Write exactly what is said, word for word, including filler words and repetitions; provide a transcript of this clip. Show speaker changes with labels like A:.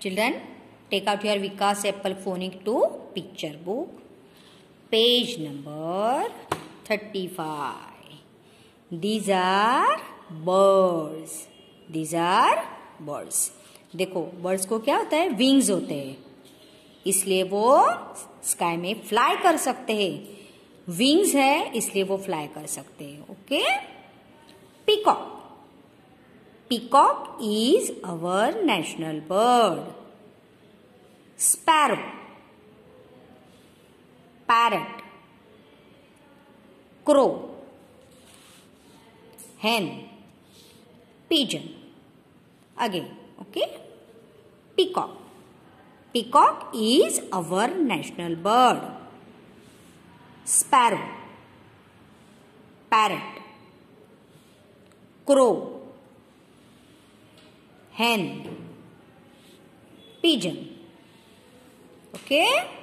A: Children, take out your Vikas Apple Phonic two picture book, page number thirty-five. These are birds. These are birds. देखो birds को क्या होता है, wings होते हैं, इसलिए वो स्काई में फ्लाई कर सकते हैं। विंग्स है इसलिए वो फ्लाई कर सकते हैं। Okay, peacock. Peacock is our national bird. Sparrow, parrot, crow, hen, pigeon. Again, okay? Peacock. Peacock is our national bird. Sparrow, parrot, crow, hen, pigeon. Okay?